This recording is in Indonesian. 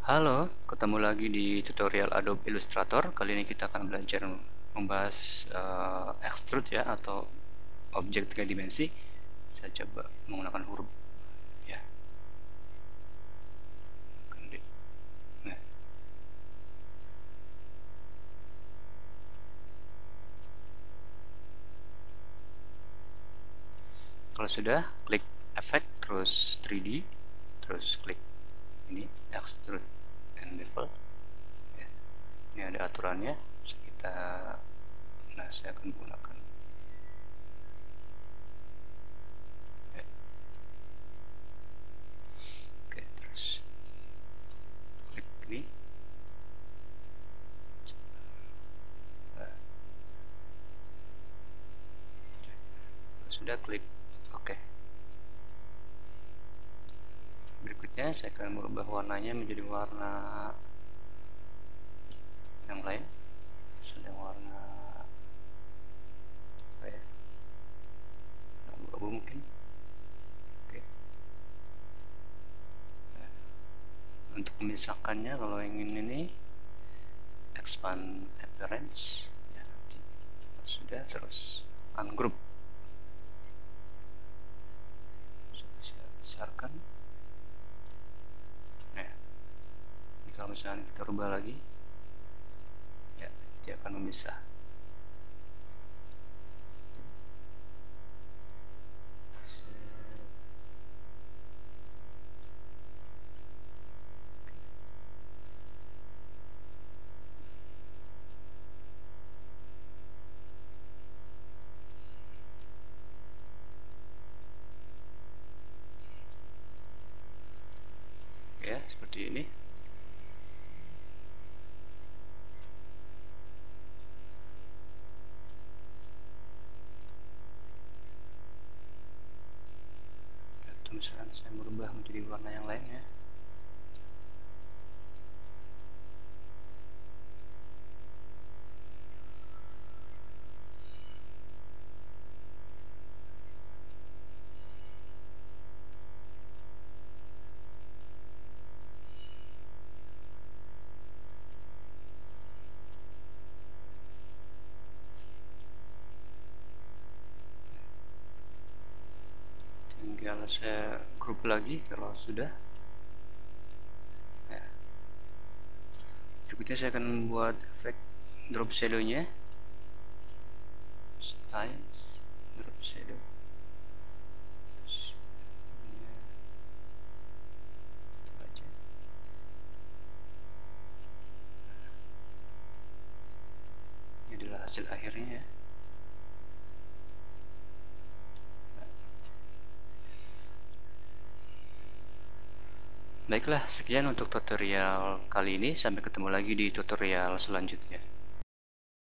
Halo, ketemu lagi di tutorial Adobe Illustrator. Kali ini kita akan belajar membahas extrude ya, atau objek 3 dimensi. Saya coba menggunakan huruf ya. Nah, kalau sudah, klik Effect, terus 3D, terus klik ini Extrude and Bevel. Ya. Ini ada aturannya. Saya akan menggunakan. Ya. Oke, terus klik ini. Sudah, klik OK. Berikutnya saya akan merubah warnanya menjadi warna yang lain. Sudah, warna apa ya, abu-abu mungkin. Oke. Nah, untuk memisahkannya, kalau ingin ini expand appearance ya, nanti sudah, terus ungroup. Saya besarkan. Nah, ini kalau misalnya kita rubah lagi ya, dia akan memisah. Ya, seperti ini. Atau misalkan saya merubah menjadi warna yang lain ya. Tinggal saya grup lagi kalau sudah. Ya. Berikutnya saya akan membuat efek drop shadow-nya. Styles, drop shadow. Itu aja. Ini adalah hasil akhirnya ya. Baiklah, sekian untuk tutorial kali ini. Sampai ketemu lagi di tutorial selanjutnya.